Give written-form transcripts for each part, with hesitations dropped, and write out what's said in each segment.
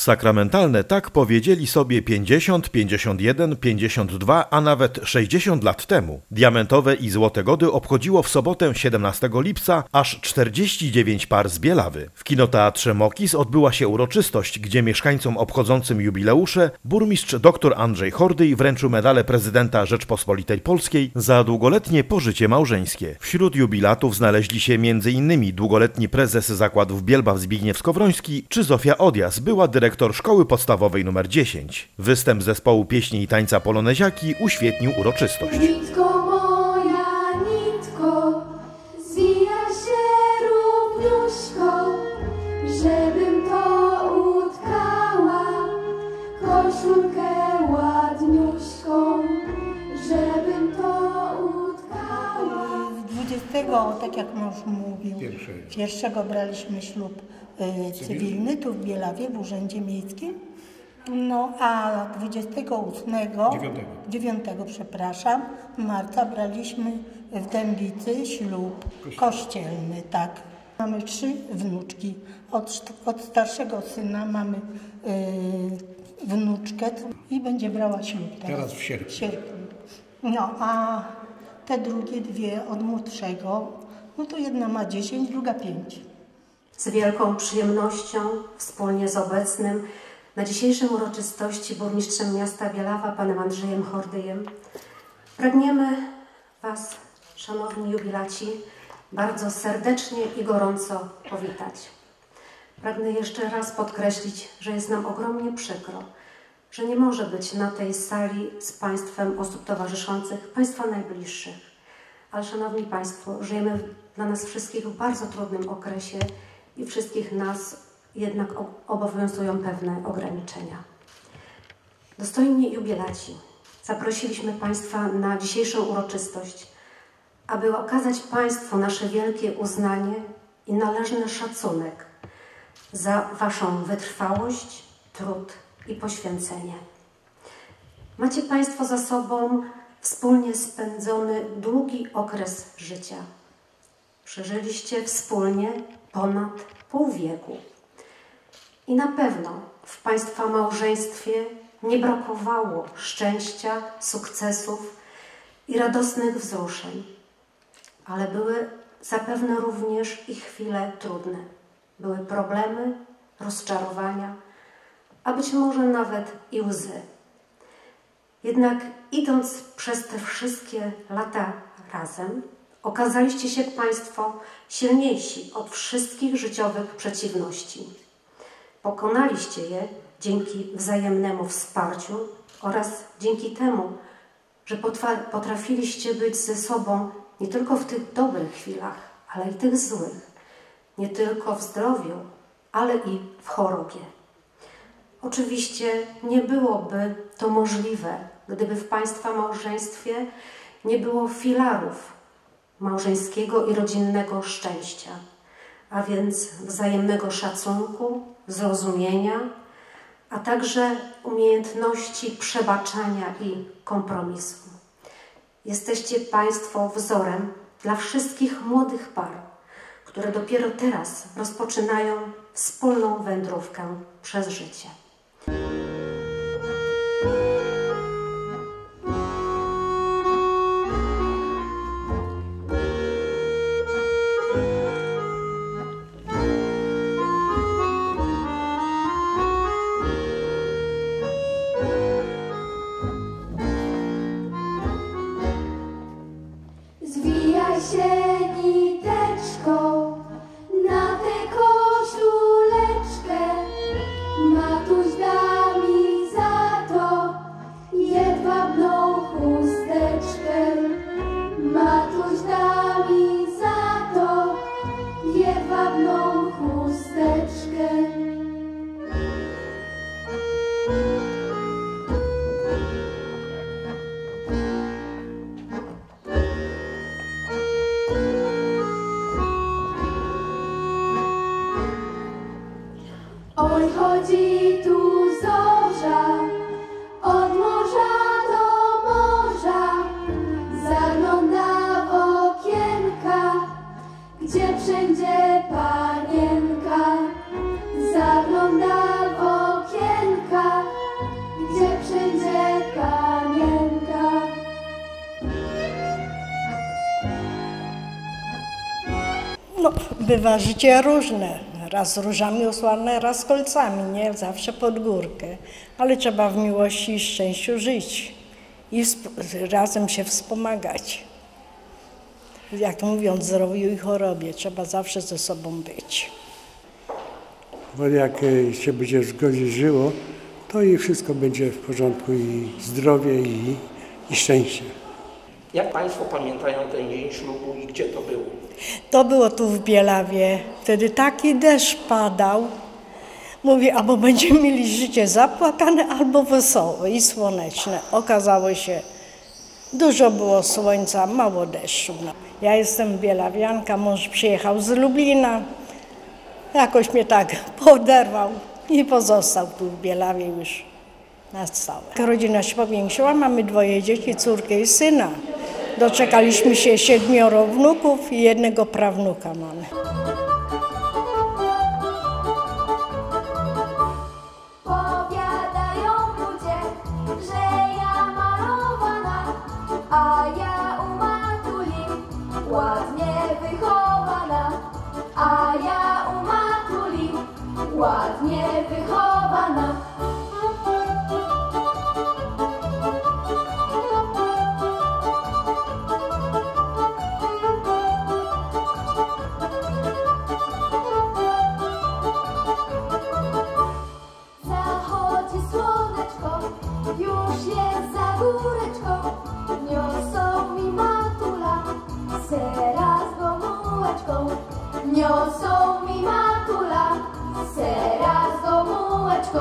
sakramentalne tak powiedzieli sobie 50, 51, 52, a nawet 60 lat temu. Diamentowe i złote gody obchodziło w sobotę 17 lipca aż 49 par z Bielawy. W kinoteatrze Mokis odbyła się uroczystość, gdzie mieszkańcom obchodzącym jubileusze burmistrz dr Andrzej Hordyj wręczył medale prezydenta Rzeczpospolitej Polskiej za długoletnie pożycie małżeńskie. Wśród jubilatów znaleźli się m.in. długoletni prezes zakładów Bielbaw Zbigniew Skowroński czy Zofia Odjas, była dyrektor szkoły podstawowej nr 10. Występ zespołu pieśni i tańca Poloneziaki uświetnił uroczystość. Nitko moja, nitko, zwija się równiuśko, żebym to utkała, koszulkę ładniuśką, żebym to utkała. 20, tak jak mąż mówił, pierwszego braliśmy ślub cywilny tu w Bielawie, w Urzędzie Miejskim. No a 9, przepraszam, marca braliśmy w Dębicy ślub kościelny, tak. Mamy 3 wnuczki. Od starszego syna mamy wnuczkę i będzie brała ślub teraz w sierpniu. No a te drugie 2 od młodszego, no to jedna ma 10, druga 5. Z wielką przyjemnością wspólnie z obecnym na dzisiejszym uroczystości burmistrzem miasta Bielawa, panem Andrzejem Hordyjem, pragniemy Was, szanowni jubilaci, bardzo serdecznie i gorąco powitać. Pragnę jeszcze raz podkreślić, że jest nam ogromnie przykro, że nie może być na tej sali z Państwem osób towarzyszących, Państwa najbliższych. Ale szanowni Państwo, żyjemy dla nas wszystkich w bardzo trudnym okresie i wszystkich nas jednak obowiązują pewne ograniczenia. Dostojni jubilaci, zaprosiliśmy Państwa na dzisiejszą uroczystość, aby okazać Państwu nasze wielkie uznanie i należny szacunek za Waszą wytrwałość, trud i poświęcenie. Macie Państwo za sobą wspólnie spędzony długi okres życia. Przeżyliście wspólnie ponad pół wieku. I na pewno w Państwa małżeństwie nie brakowało szczęścia, sukcesów i radosnych wzruszeń. Ale były zapewne również i chwile trudne. Były problemy, rozczarowania, a być może nawet i łzy. Jednak idąc przez te wszystkie lata razem, okazaliście się Państwo silniejsi od wszystkich życiowych przeciwności. Pokonaliście je dzięki wzajemnemu wsparciu oraz dzięki temu, że potrafiliście być ze sobą nie tylko w tych dobrych chwilach, ale i tych złych. Nie tylko w zdrowiu, ale i w chorobie. Oczywiście nie byłoby to możliwe, gdyby w Państwa małżeństwie nie było filarów małżeńskiego i rodzinnego szczęścia, a więc wzajemnego szacunku, zrozumienia, a także umiejętności przebaczania i kompromisu. Jesteście Państwo wzorem dla wszystkich młodych par, które dopiero teraz rozpoczynają wspólną wędrówkę przez życie. Zwijaj się niteczką na tę koszuleczkę, matuś da mi za to jedwabną chusteczkę. Matuś da mi za to jedwabną chusteczkę. Oj, chodzi tu zorza, od morza do morza, zagląda w okienka, gdzie wszędzie panienka. Zagląda w okienka. No, bywa życie różne. Raz różami usłane, raz kolcami, nie? Zawsze pod górkę. Ale trzeba w miłości i szczęściu żyć i razem się wspomagać. Jak mówią, zdrowiu i chorobie, trzeba zawsze ze sobą być. Bo jak się będzie zgodzić żyło, to i wszystko będzie w porządku, i zdrowie, i szczęście. Jak Państwo pamiętają ten dzień ślubu i gdzie to było? To było tu w Bielawie. Wtedy taki deszcz padał. Mówię, albo będziemy mieli życie zapłakane, albo wesołe i słoneczne. Okazało się, dużo było słońca, mało deszczu. Ja jestem bielawianka, mąż przyjechał z Lublina. Jakoś mnie tak poderwał i pozostał tu w Bielawie już na stałe. Rodzina się powiększyła, mamy 2 dzieci, córkę i syna. Doczekaliśmy się 7 wnuków i 1 prawnuka mamy. Powiadają ludzie, że ja malowana, a ja u matuli ładnie wychowana, a ja u matuli ładnie wychowana. Zachodzi słoneczko, już jest za góreczką, niosą mi matula sera z gomułeczką, niosą mi matula sera z gomułeczką.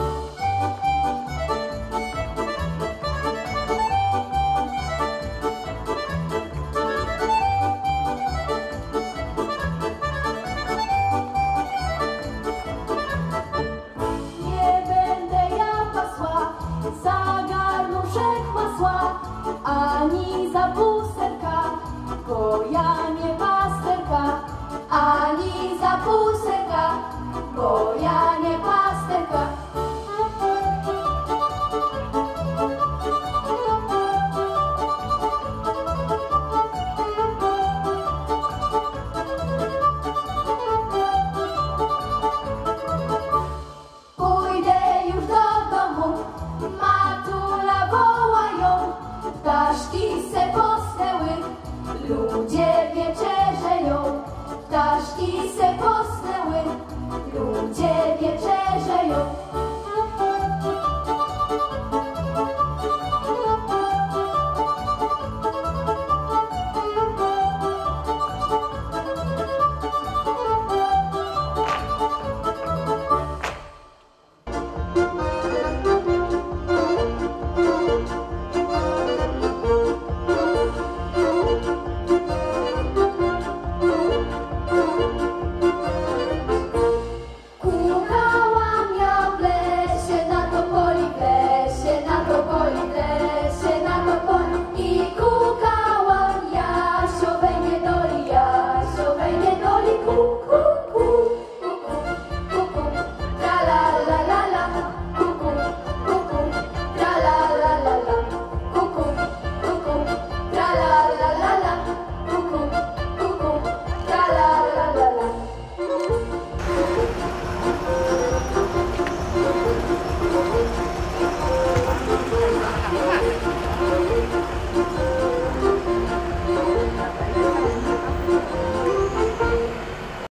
Nie będę ja pasła za garnuszek masła, ani za pusterka, bo ja nie pasterka, ani za pusterka, bo ja nie pasterka. Pójdę już do domu, matula woła ją, ptaszki se posnęły, ludzie wieczerzą. Ptaszki se posnęły, ludzie wieczerzą.